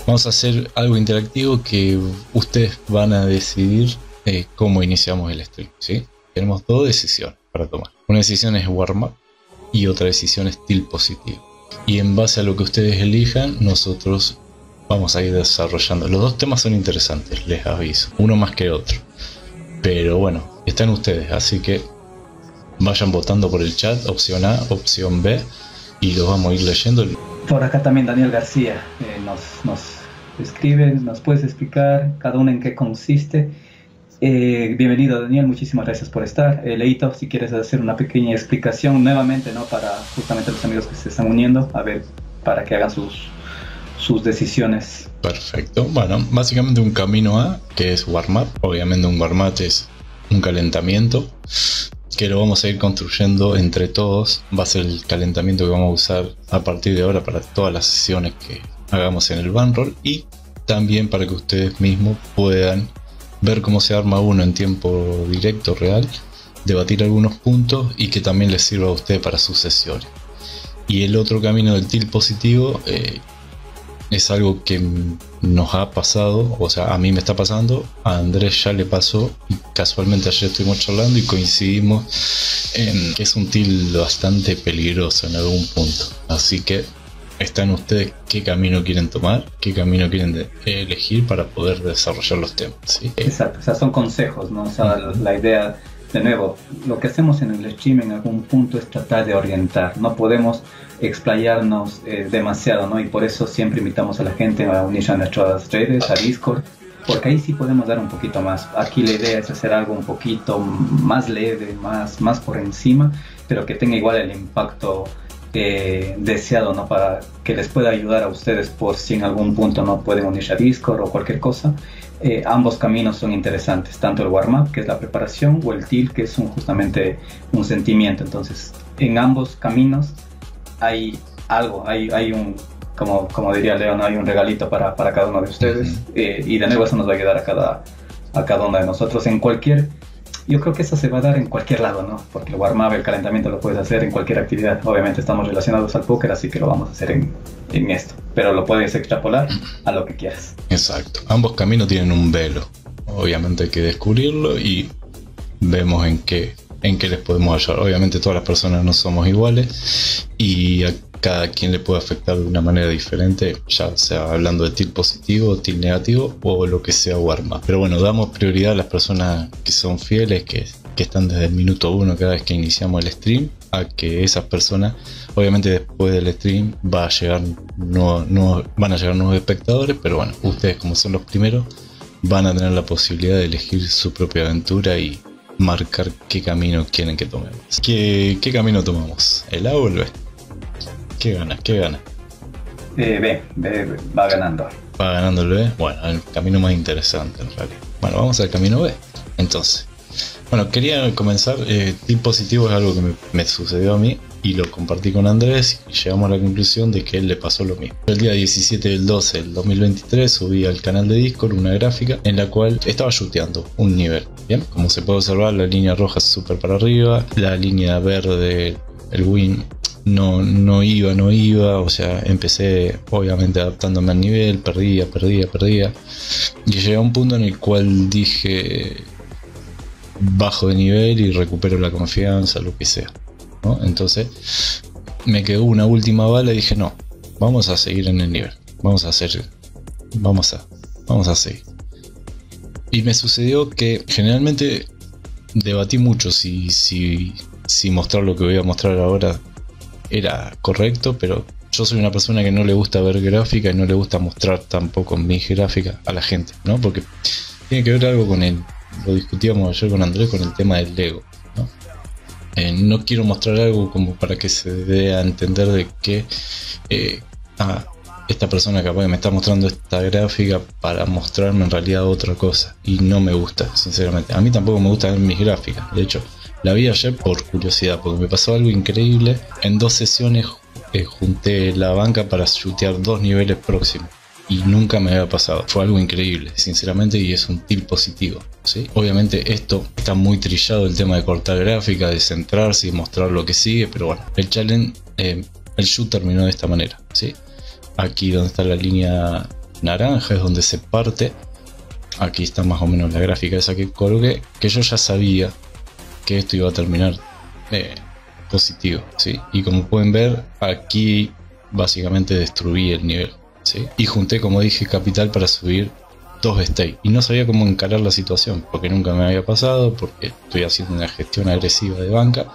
Vamos a hacer algo interactivo que ustedes van a decidir cómo iniciamos el stream, ¿sí? Tenemos dos decisiones para tomar. Una decisión es warm up y otra decisión es tilt positivo. Y en base a lo que ustedes elijan, nosotros vamos a ir desarrollando. Los dos temas son interesantes, les aviso. Uno más que otro. Pero bueno, están ustedes, así que vayan votando por el chat, opción A, opción B, y los vamos a ir leyendo. Por acá también Daniel García nos escribe, nos puedes explicar cada uno en qué consiste. Bienvenido Daniel, muchísimas gracias por estar. Leito, si quieres hacer una pequeña explicación nuevamente, ¿no? Para justamente los amigos que se están uniendo, a ver, para que hagan sus decisiones. Perfecto, bueno, básicamente un camino A, que es warm up. Obviamente un warm up es un calentamiento que lo vamos a ir construyendo entre todos. Va a ser el calentamiento que vamos a usar a partir de ahora para todas las sesiones que hagamos en el Banroll, y también para que ustedes mismos puedan ver cómo se arma uno en tiempo directo real, debatir algunos puntos y que también les sirva a ustedes para sus sesiones. Y el otro camino del tilt positivo es algo que nos ha pasado, o sea, a mí me está pasando, a Andrés ya le pasó, y casualmente ayer estuvimos charlando y coincidimos en que es un tilt bastante peligroso en algún punto. Así que están ustedes qué camino quieren tomar, qué camino quieren elegir para poder desarrollar los temas, ¿sí? Exacto, o sea, son consejos, ¿no? O sea, la idea, de nuevo, lo que hacemos en el stream en algún punto es tratar de orientar. No podemos explayarnos demasiado, ¿no? Y por eso siempre invitamos a la gente a unirse a nuestras redes, a Discord, porque ahí sí podemos dar un poquito más. Aquí la idea es hacer algo un poquito más leve, más por encima, pero que tenga igual el impacto deseado, ¿no? Para que les pueda ayudar a ustedes por si en algún punto no pueden unirse a Discord o cualquier cosa. Ambos caminos son interesantes, tanto el warm-up, que es la preparación, o el tilt, que es justamente un sentimiento. Entonces, en ambos caminos hay algo, hay un, como diría Leo, ¿no? Hay un regalito para cada uno de ustedes. Y de nuevo eso nos va a ayudar a cada uno de nosotros en cualquier... Yo creo que eso se va a dar en cualquier lado, ¿no? Porque el warm-up, el calentamiento lo puedes hacer en cualquier actividad. Obviamente estamos relacionados al póker, así que lo vamos a hacer en esto. Pero lo puedes extrapolar a lo que quieras. Exacto. Ambos caminos tienen un velo. Obviamente hay que descubrirlo y vemos en qué les podemos ayudar. Obviamente todas las personas no somos iguales y a cada quien le puede afectar de una manera diferente, ya sea hablando de tilt positivo, tilt negativo o lo que sea warm-up. Pero bueno, damos prioridad a las personas que son fieles, que están desde el minuto 1 cada vez que iniciamos el stream, a que esas personas, obviamente después del stream van a llegar nuevos espectadores, pero bueno, ustedes como son los primeros van a tener la posibilidad de elegir su propia aventura y marcar qué camino quieren que tomemos. ¿Qué camino tomamos? ¿El A o el B? ¿Qué gana? B va ganando. Va ganando el B. Bueno, el camino más interesante en realidad. Bueno, vamos al camino B. Entonces, bueno, quería comenzar. Tilt positivo es algo que me sucedió a mí y lo compartí con Andrés y llegamos a la conclusión de que a él le pasó lo mismo. El día 17 del 12 del 2023 subí al canal de Discord una gráfica en la cual estaba shooteando un nivel. Bien, como se puede observar, la línea roja es súper para arriba, la línea verde, el win, no iba, o sea, empecé obviamente adaptándome al nivel, perdía, y llegué a un punto en el cual dije, bajo de nivel y recupero la confianza, lo que sea, ¿no? Entonces me quedó una última bala y dije, no, vamos a seguir en el nivel, vamos a seguir. Y me sucedió que generalmente debatí mucho si mostrar lo que voy a mostrar ahora era correcto, pero yo soy una persona que no le gusta ver gráfica y no le gusta mostrar tampoco mis gráficas a la gente, ¿no? Porque tiene que ver algo con lo discutíamos ayer con Andrés, con el tema del ego, ¿no? No quiero mostrar algo como para que se dé a entender de que esta persona capaz que me está mostrando esta gráfica para mostrarme en realidad otra cosa, y no me gusta, sinceramente. A mí tampoco me gusta ver mis gráficas, de hecho la vi ayer por curiosidad, porque me pasó algo increíble. En 2 sesiones junté la banca para shootear 2 niveles próximos y nunca me había pasado. Fue algo increíble, sinceramente, y es un tilt positivo, ¿sí? Obviamente esto está muy trillado, el tema de cortar gráfica, de centrarse y mostrar lo que sigue, pero bueno, el challenge, el shoot terminó de esta manera, ¿sí? Aquí donde está la línea naranja es donde se parte. Aquí está más o menos la gráfica esa que coloqué, que yo ya sabía que esto iba a terminar positivo, ¿sí? Y como pueden ver, aquí básicamente destruí el nivel, ¿sí? Y junté, como dije, capital para subir 2 stakes. Y no sabía cómo encarar la situación, porque nunca me había pasado, porque estoy haciendo una gestión agresiva de banca.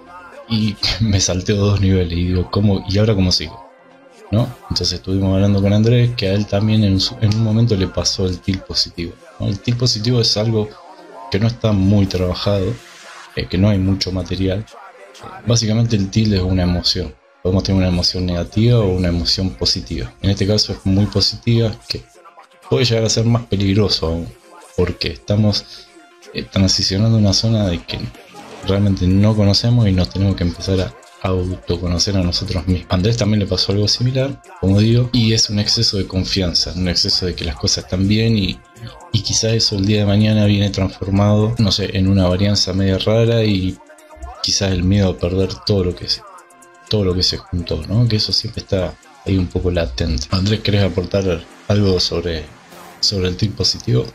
Y me salteo 2 niveles y digo, ¿cómo? ¿Y ahora cómo sigo? ¿No? Entonces estuvimos hablando con Andrés, que a él también en un momento le pasó el tilt positivo, ¿no? El tilt positivo es algo que no está muy trabajado, que no hay mucho material. Básicamente el tilt es una emoción. Podemos tener una emoción negativa o una emoción positiva. En este caso es muy positiva, que puede llegar a ser más peligroso aún, porque estamos transicionando una zona de que realmente no conocemos y nos tenemos que empezar a autoconocer a nosotros mismos. A Andrés también le pasó algo similar, como digo, y es un exceso de confianza, un exceso de que las cosas están bien y quizás eso el día de mañana viene transformado, no sé, en una varianza media rara y quizás el miedo a perder todo lo que se juntó, ¿no? Que eso siempre está ahí un poco latente. Andrés, ¿querés aportar algo sobre el tilt positivo?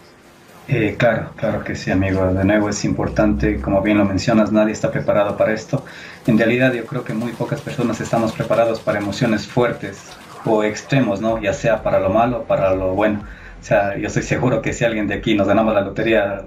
Claro que sí, amigo. De nuevo es importante, como bien lo mencionas, nadie está preparado para esto. En realidad yo creo que muy pocas personas estamos preparados para emociones fuertes o extremos, ¿no? Ya sea para lo malo o para lo bueno. O sea, yo estoy seguro que si alguien de aquí nos ganamos la lotería,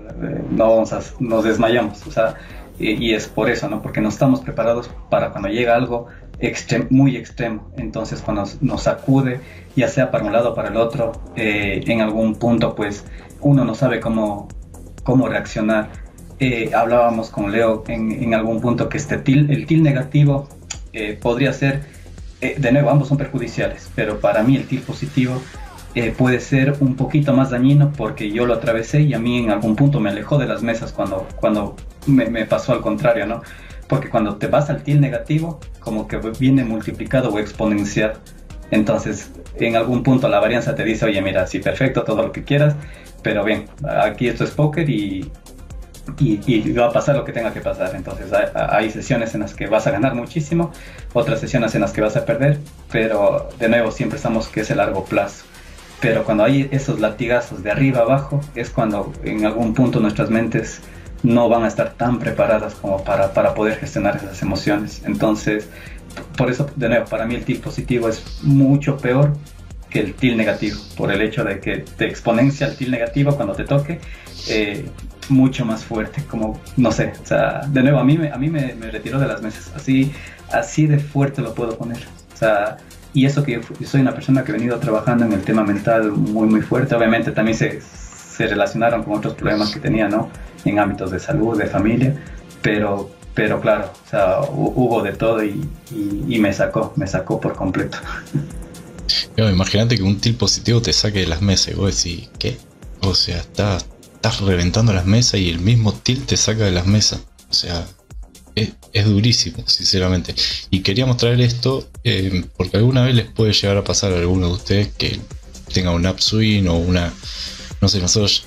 nos desmayamos. O sea, y es por eso, ¿no? Porque no estamos preparados para cuando llega algo muy extremo. Entonces cuando nos sacude, ya sea para un lado o para el otro, en algún punto pues uno no sabe cómo reaccionar. Hablábamos con Leo en algún punto que el tilt negativo podría ser, de nuevo, ambos son perjudiciales, pero para mí el tilt positivo puede ser un poquito más dañino porque yo lo atravesé y a mí en algún punto me alejó de las mesas cuando me pasó al contrario, ¿no? Porque cuando te vas al tilt negativo, como que viene multiplicado o exponencial. Entonces, en algún punto la varianza te dice, oye, mira, sí, perfecto, todo lo que quieras, pero bien, aquí esto es póker y va a pasar lo que tenga que pasar. Entonces hay sesiones en las que vas a ganar muchísimo, otras sesiones en las que vas a perder, pero de nuevo siempre estamos que es el largo plazo. Pero cuando hay esos latigazos de arriba abajo, es cuando en algún punto nuestras mentes no van a estar tan preparadas como para poder gestionar esas emociones. Entonces, por eso, de nuevo, para mí el tilt positivo es mucho peor que el tilt negativo, por el hecho de que te exponencia el tilt negativo cuando te toque, mucho más fuerte, como, no sé, o sea, de nuevo, a mí me retiró de las mesas, así de fuerte lo puedo poner, o sea, y eso que yo soy una persona que he venido trabajando en el tema mental muy fuerte. Obviamente también se relacionaron con otros problemas que tenía, ¿no? En ámbitos de salud, de familia, pero claro, o sea, hubo de todo y me sacó por completo. Imagínate que un tilt positivo te saque de las mesas y vos decís, ¿qué? O sea, estás reventando las mesas y el mismo tilt te saca de las mesas. O sea, es durísimo, sinceramente. Y queríamos traer esto porque alguna vez les puede llegar a pasar a alguno de ustedes que tenga un upswing o una... No sé, nosotros...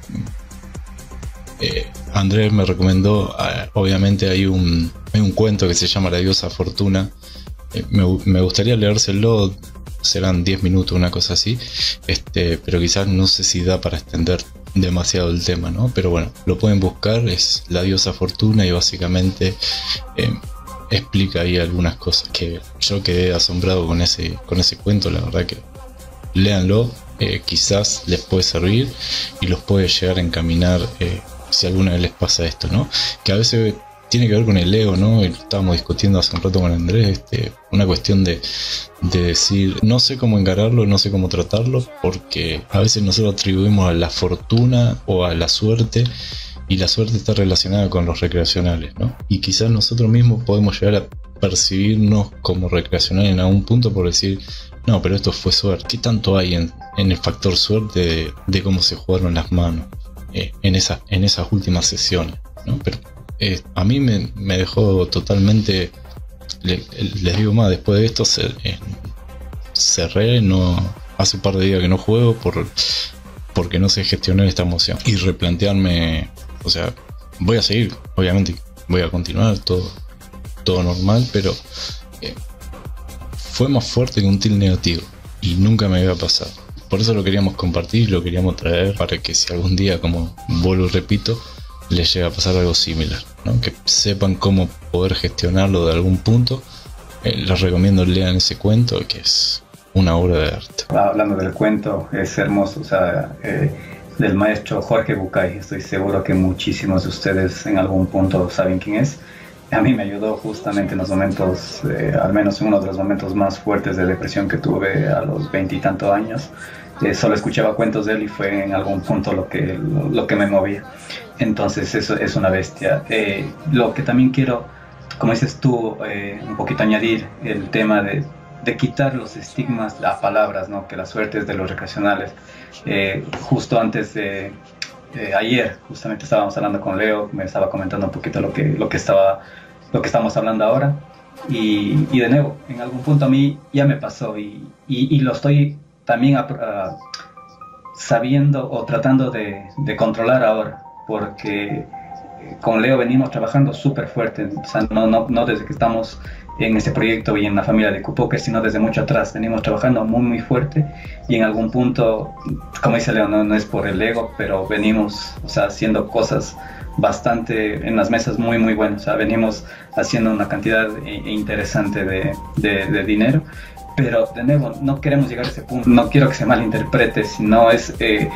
Andrés me recomendó, obviamente hay un cuento que se llama La diosa Fortuna. Me gustaría leérselo, serán 10 minutos, una cosa así, pero quizás no sé si da para extender demasiado el tema, ¿no? Pero bueno, lo pueden buscar, es La diosa Fortuna y básicamente explica ahí algunas cosas que yo quedé asombrado con ese cuento. La verdad que léanlo, quizás les puede servir y los puede llegar a encaminar si alguna vez les pasa esto, ¿no? Que a veces tiene que ver con el ego, ¿no? Estábamos discutiendo hace un rato con Andrés, una cuestión de decir, no sé cómo encararlo, no sé cómo tratarlo, porque a veces nosotros atribuimos a la fortuna o a la suerte, y la suerte está relacionada con los recreacionales, ¿no? Y quizás nosotros mismos podemos llegar a percibirnos como recreacionales en algún punto por decir, no, pero esto fue suerte. ¿Qué tanto hay en el factor suerte de cómo se jugaron las manos en esas últimas sesiones, ¿no? Pero a mí me dejó totalmente, les digo más, después de esto cerré, hace un par de días que no juego porque no sé gestionar esta emoción y replantearme, o sea, voy a seguir, obviamente voy a continuar todo normal, pero fue más fuerte que un tilt negativo y nunca me había pasado. por eso lo queríamos compartir, lo queríamos traer para que si algún día, como vuelvo y repito, les llega a pasar algo similar, ¿no? Que sepan cómo poder gestionarlo de algún punto. Les recomiendo lean ese cuento, que es una obra de arte. Hablando del cuento, es hermoso, o sea, del maestro Jorge Bucay. Estoy seguro que muchísimos de ustedes en algún punto saben quién es. A mí me ayudó justamente en los momentos, al menos en uno de los momentos más fuertes de depresión que tuve a los 20 y tantos años. Solo escuchaba cuentos de él y fue en algún punto lo que me movía. Entonces eso es una bestia. Lo que también quiero, como dices tú, un poquito añadir el tema de quitar los estigmas a palabras, ¿no? Que la suerte es de los recreacionales. Justo antes de ayer, justamente estábamos hablando con Leo, me estaba comentando un poquito lo que estamos hablando ahora. Y de nuevo, en algún punto a mí ya me pasó y lo estoy también sabiendo o tratando de controlar ahora, porque con Leo venimos trabajando súper fuerte, o sea, no desde que estamos en este proyecto y en la familia de Cupoque, sino desde mucho atrás. Venimos trabajando muy muy fuerte y en algún punto, como dice Leo, no es por el ego, pero venimos, o sea, haciendo cosas bastante en las mesas muy muy buenas. O sea, venimos haciendo una cantidad interesante de dinero, pero de nuevo no queremos llegar a ese punto. No quiero que se malinterprete, sino es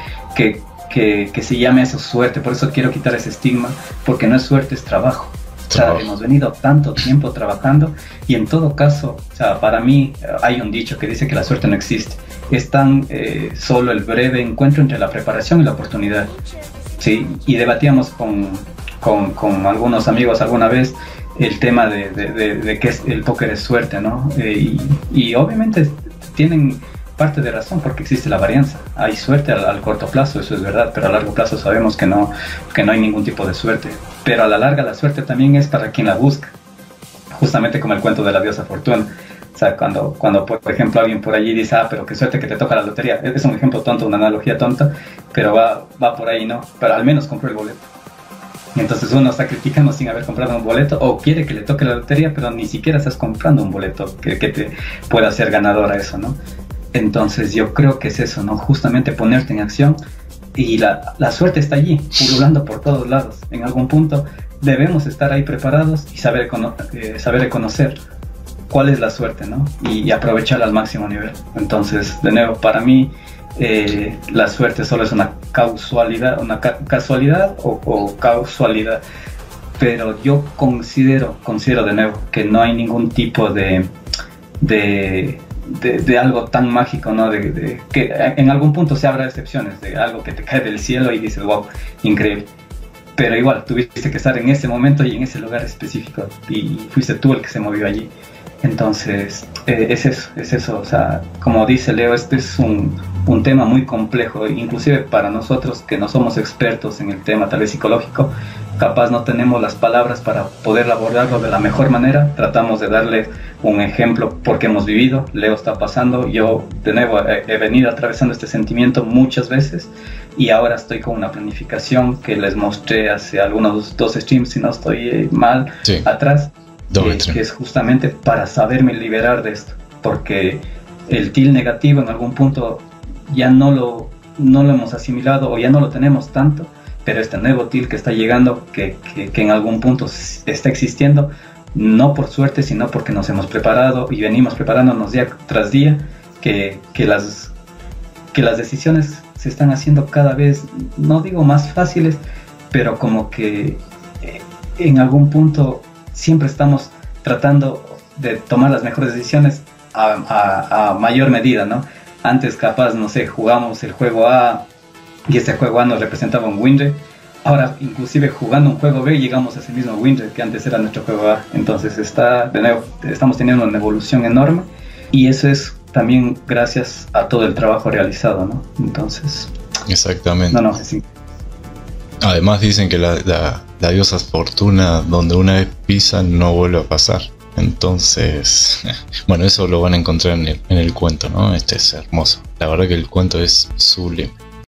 que se llame eso suerte. Por eso quiero quitar ese estigma, porque no es suerte, es trabajo. O sea, hemos venido tanto tiempo trabajando y en todo caso, o sea, para mí hay un dicho que dice que la suerte no existe. Es tan solo el breve encuentro entre la preparación y la oportunidad. Sí, y debatíamos con algunos amigos alguna vez el tema de que el póker es suerte, ¿no? Y obviamente tienen parte de razón, porque existe la varianza. Hay suerte al corto plazo, eso es verdad, pero a largo plazo sabemos que no hay ningún tipo de suerte. Pero a la larga la suerte también es para quien la busca, justamente como el cuento de la diosa Fortuna. O sea, cuando por ejemplo alguien por allí dice, pero qué suerte que te toca la lotería. Es un ejemplo tonto, una analogía tonta, pero va por ahí, ¿no? Pero al menos compró el boleto. Y entonces uno está criticando sin haber comprado un boleto, o quiere que le toque la lotería, pero ni siquiera estás comprando un boleto que te pueda hacer ganador a eso, ¿no? Entonces yo creo que es eso, ¿no? Justamente ponerte en acción, y la suerte está allí, pululando por todos lados. En algún punto debemos estar ahí preparados y saber reconocer cuál es la suerte, ¿no? Y aprovecharla al máximo nivel. Entonces, de nuevo, para mí la suerte solo es una casualidad o causalidad. Pero yo considero de nuevo que no hay ningún tipo de algo tan mágico, ¿no? Que en algún punto se habrá excepciones de algo que te cae del cielo y dices, wow, increíble. Pero igual, tuviste que estar en ese momento y en ese lugar específico, y fuiste tú el que se movió allí. Entonces, es eso, o sea, como dice Leo, este es un tema muy complejo, inclusive para nosotros que no somos expertos en el tema tal vez psicológico, capaz no tenemos las palabras para poder abordarlo de la mejor manera. Tratamos de darle un ejemplo porque hemos vivido. Leo está pasando, yo de nuevo he venido atravesando este sentimiento muchas veces, y ahora estoy con una planificación que les mostré hace algunos 2 streams, si no estoy mal, sí, atrás, que es justamente para saberme liberar de esto, porque el til negativo en algún punto ya no lo hemos asimilado, o ya no lo tenemos tanto, pero este nuevo til que está llegando, que en algún punto está existiendo, no por suerte, sino porque nos hemos preparado y venimos preparándonos día tras día, que las decisiones se están haciendo cada vez, no digo más fáciles, pero como que en algún punto siempre estamos tratando de tomar las mejores decisiones a mayor medida, ¿no? Antes capaz, no sé, jugamos el juego A y ese juego A nos representaba un win rate. Ahora, inclusive jugando un juego B, llegamos a ese mismo win rate que antes era nuestro juego A. Entonces de nuevo, estamos teniendo una evolución enorme, y eso es también gracias a todo el trabajo realizado, ¿no? Entonces... Exactamente. Sí. Además dicen que la diosa Fortuna, donde una vez pisan, no vuelve a pasar. Entonces, bueno, eso lo van a encontrar en el cuento, ¿no? Este es hermoso. La verdad que el cuento es sublime.